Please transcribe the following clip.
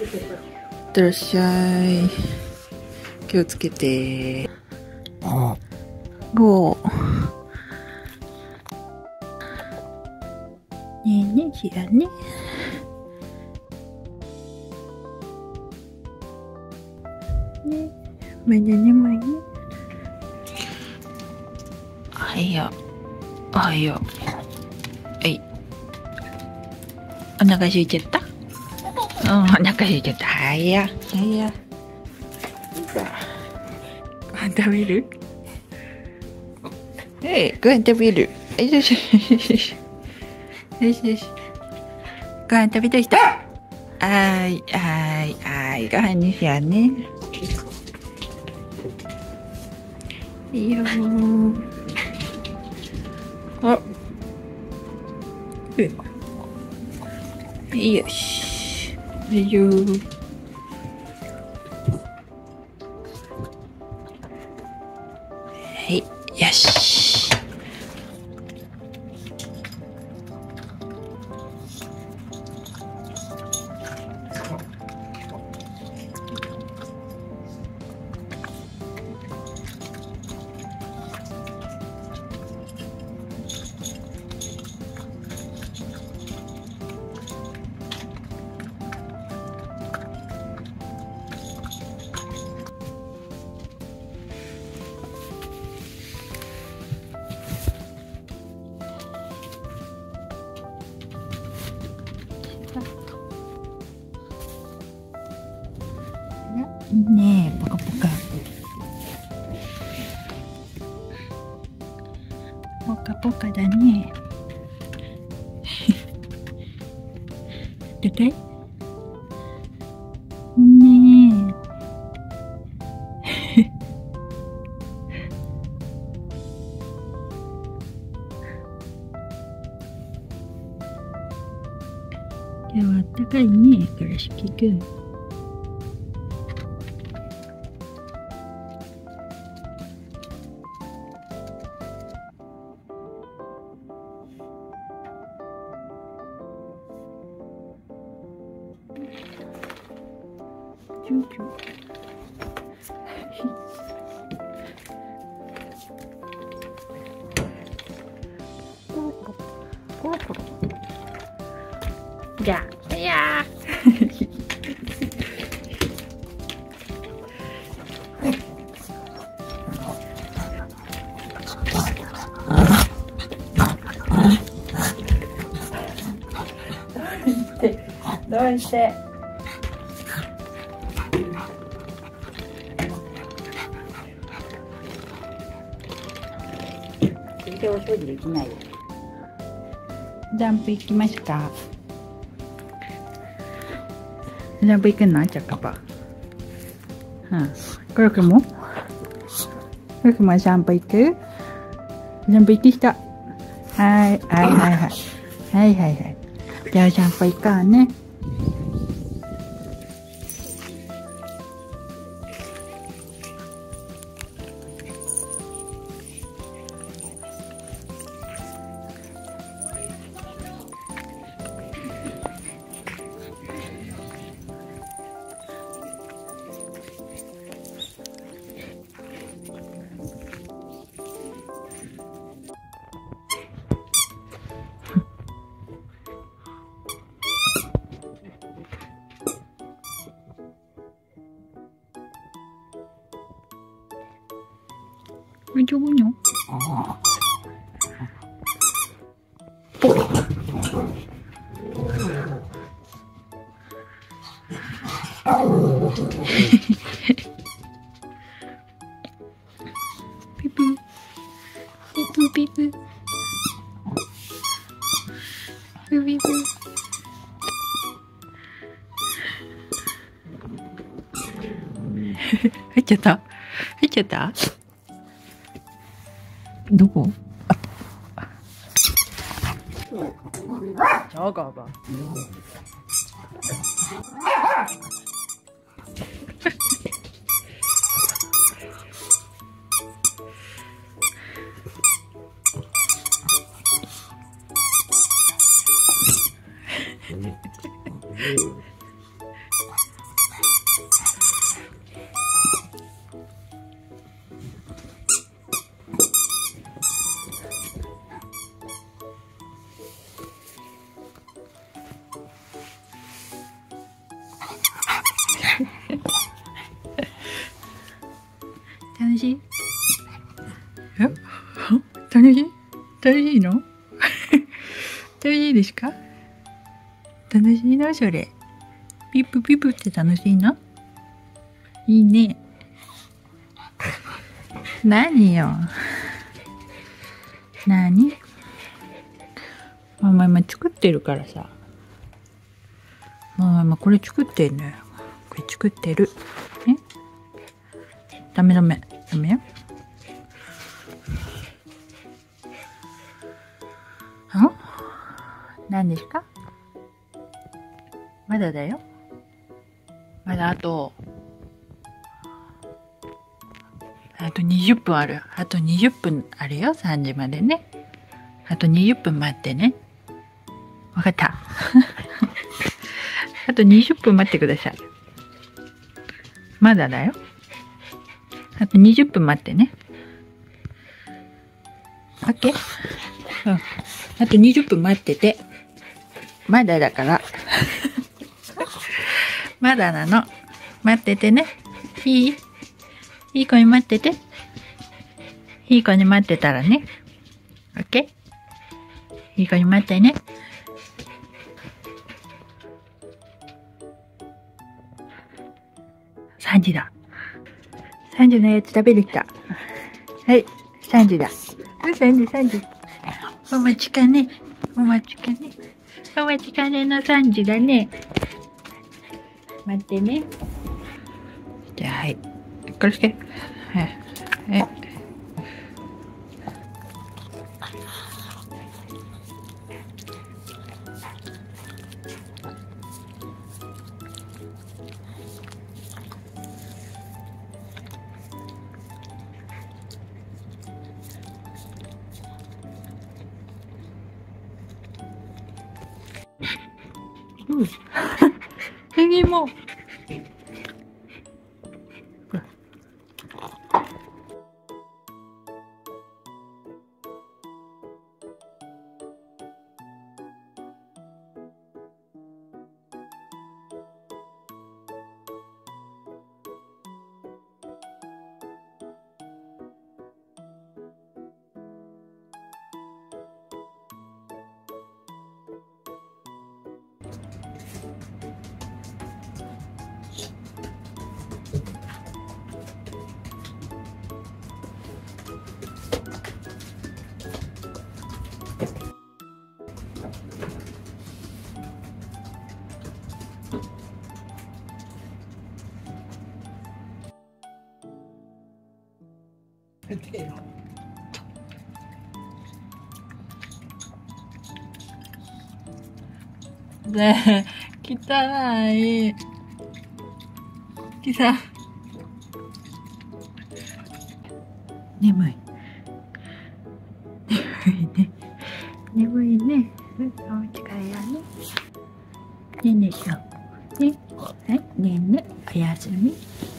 ってらっしゃい。気をつけて。ゴー。ねえねえ、しらね。ね、まだ眠いね。おはよう。おはよう。はい。お腹空いちゃった？うん、お腹空いちゃった。はいや。はいや。ご飯食べる？ご飯食べる。よしよし。よしよし。ご飯食べた人。はーい、はーい、はーい。ご飯にしようね。いいよー。あ。よし。いいよー。はい、よし。ねえ、ポカポカ。ポカポカだね。出て。ねえ。今日はあったかいね、倉敷くん。じゃあ、いやどうして。全然お掃除できないよ。ジャンプ行きますか？ジャンプ行くの？チョコボ。クロクも？クロクもジャンプ行く？ジャンプ行ってきた。はい、はいはいはい。はいはいはい。じゃあジャンプ行こうね。大丈夫にょ？ピプピプピプピピプ。入っちゃった？入っちゃった？どこ？あがが。 楽しいの？楽しいですか？楽しいのそれ。ピップピップって楽しいの？いいね。何よ。何？ママ今作ってるからさ。ママ今これ作ってんのよ。これ作ってる。ね？ダメダメ。ダメよ。何ですか？まだだよ。まだあと20分ある。あと20分あるよ。3時までね。あと20分待ってね。わかった。あと20分待ってください。まだだよ。あと20分待ってね。オッケー？うん。あと20分待ってて。まだだから。まだなの。待っててね。いい子に待ってて。いい子に待ってたらね。オッケー？いい子に待ってね。3時だ。3時のやつ食べる人。はい、3時だ。3時。お待ちかね。お待ちかねの3時だね。待ってね。じゃあ、はい。これして。はい。うん。次も。ねえ、汚い。眠い。眠いね。お家帰らね。ねえねえしょ。ね。はい、ねえねえ、おやすみ。